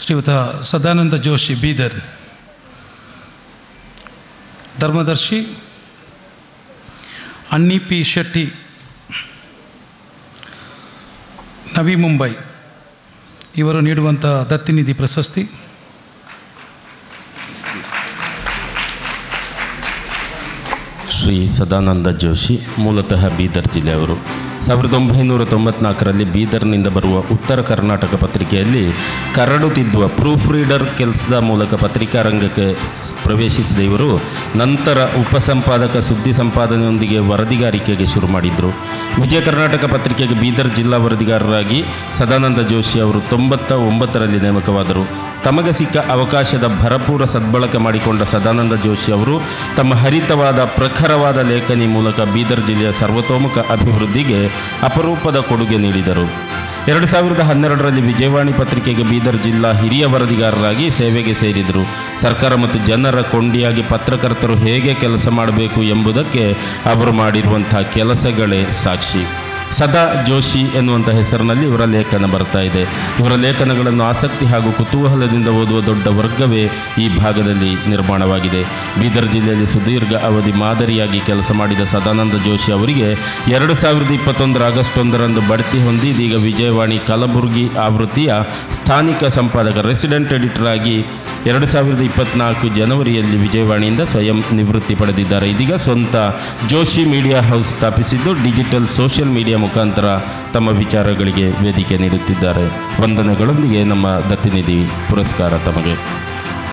ಶ್ರೀಯುತ ಸದಾನಂದ ಜೋಶಿ ಬೀದರ್, ಧರ್ಮದರ್ಶಿ ಅನ್ನಿ ಪಿ ಶೆಟ್ಟಿ ನವಿ ಮುಂಬೈ ಇವರು ನೀಡುವಂಥ ದತ್ತಿನಿಧಿ ಪ್ರಶಸ್ತಿ. ಶ್ರೀ ಸದಾನಂದ ಜೋಶಿ ಮೂಲತಃ ಬೀದರ್ ಜಿಲ್ಲೆಯವರು. 1994ರಲ್ಲಿ ಬೀದರ್ನಿಂದ ಬರುವ ಉತ್ತರ ಕರ್ನಾಟಕ ಪತ್ರಿಕೆಯಲ್ಲಿ ಕರಡು ತಿದ್ದುವ ಪ್ರೂಫ್ ರೀಡರ್ ಕೆಲಸದ ಮೂಲಕ ಪತ್ರಿಕಾ ರಂಗಕ್ಕೆ ಪ್ರವೇಶಿಸಿದ ಇವರು ನಂತರ ಉಪಸಂಪಾದಕ ಸುದ್ದಿ ಸಂಪಾದನೆಯೊಂದಿಗೆ ವರದಿಗಾರಿಕೆಗೆ ಶುರು ಮಾಡಿದರು. ವಿಜಯ ಕರ್ನಾಟಕ ಪತ್ರಿಕೆಗೆ ಬೀದರ್ ಜಿಲ್ಲಾ ವರದಿಗಾರರಾಗಿ ಸದಾನಂದ ಜೋಶಿ ಅವರು 99ರಲ್ಲಿ ನೇಮಕವಾದರು. ತಮಗೆ ಸಿಕ್ಕ ಅವಕಾಶದ ಭರಪೂರ ಸದ್ಬಳಕೆ ಮಾಡಿಕೊಂಡ ಸದಾನಂದ ಜೋಶಿ ಅವರು ತಮ್ಮ ಹರಿತವಾದ ಪ್ರಖರವಾದ ಲೇಖನಿ ಮೂಲಕ ಬೀದರ್ ಜಿಲ್ಲೆಯ ಸರ್ವತೋಮುಖ ಅಭಿವೃದ್ಧಿಗೆ ಅಪರೂಪದ ಕೊಡುಗೆ ನೀಡಿದರು. 2012ರಲ್ಲಿ ವಿಜಯವಾಣಿ ಪತ್ರಿಕೆಗೆ ಬೀದರ್ ಜಿಲ್ಲಾ ಹಿರಿಯ ವರದಿಗಾರರಾಗಿ ಸೇವೆಗೆ ಸೇರಿದರು. ಸರ್ಕಾರ ಮತ್ತು ಜನರ ಕೊಂಡಿಯಾಗಿ ಪತ್ರಕರ್ತರು ಹೇಗೆ ಕೆಲಸ ಮಾಡಬೇಕು ಎಂಬುದಕ್ಕೆ ಅವರು ಮಾಡಿರುವಂಥ ಕೆಲಸಗಳೇ ಸಾಕ್ಷಿ. ಸದಾ ಜೋಶಿ ಎನ್ನುವಂಥ ಹೆಸರಿನಲ್ಲಿ ಇವರ ಲೇಖನ ಬರ್ತಾ ಇದೆ. ಇವರ ಲೇಖನಗಳನ್ನು ಆಸಕ್ತಿ ಹಾಗೂ ಕುತೂಹಲದಿಂದ ಓದುವ ದೊಡ್ಡ ವರ್ಗವೇ ಈ ಭಾಗದಲ್ಲಿ ನಿರ್ಮಾಣವಾಗಿದೆ. ಬೀದರ್ ಜಿಲ್ಲೆಯಲ್ಲಿ ಸುದೀರ್ಘ ಅವಧಿ ಮಾದರಿಯಾಗಿ ಕೆಲಸ ಮಾಡಿದ ಸದಾನಂದ ಜೋಶಿ ಅವರಿಗೆ 2021 ಆಗಸ್ಟ್ 1ರಂದು ಬಡ್ತಿ ಹೊಂದಿ ಇದೀಗ ವಿಜಯವಾಣಿ ಕಲಬುರಗಿ ಆವೃತ್ತಿಯ ಸ್ಥಾನಿಕ ಸಂಪಾದಕ ರೆಸಿಡೆಂಟ್ ಎಡಿಟರ್ ಆಗಿ 2024 ಜನವರಿಯಲ್ಲಿ ವಿಜಯವಾಣಿಯಿಂದ ಸ್ವಯಂ ನಿವೃತ್ತಿ ಪಡೆದಿದ್ದಾರೆ. ಇದೀಗ ಸ್ವಂತ ಜೋಶಿ ಮೀಡಿಯಾ ಹೌಸ್ ಸ್ಥಾಪಿಸಿದ್ದು ಡಿಜಿಟಲ್ ಸೋಷಿಯಲ್ ಮೀಡಿಯಾ ಮುಖಾಂತರ ತಮ್ಮ ವಿಚಾರಗಳಿಗೆ ವೇದಿಕೆ ನೀಡುತ್ತಿದ್ದಾರೆ. ವಂದನೆಗಳೊಂದಿಗೆ ನಮ್ಮ ದತ್ತಿನಿಧಿ ಪುರಸ್ಕಾರ ತಮಗೆ.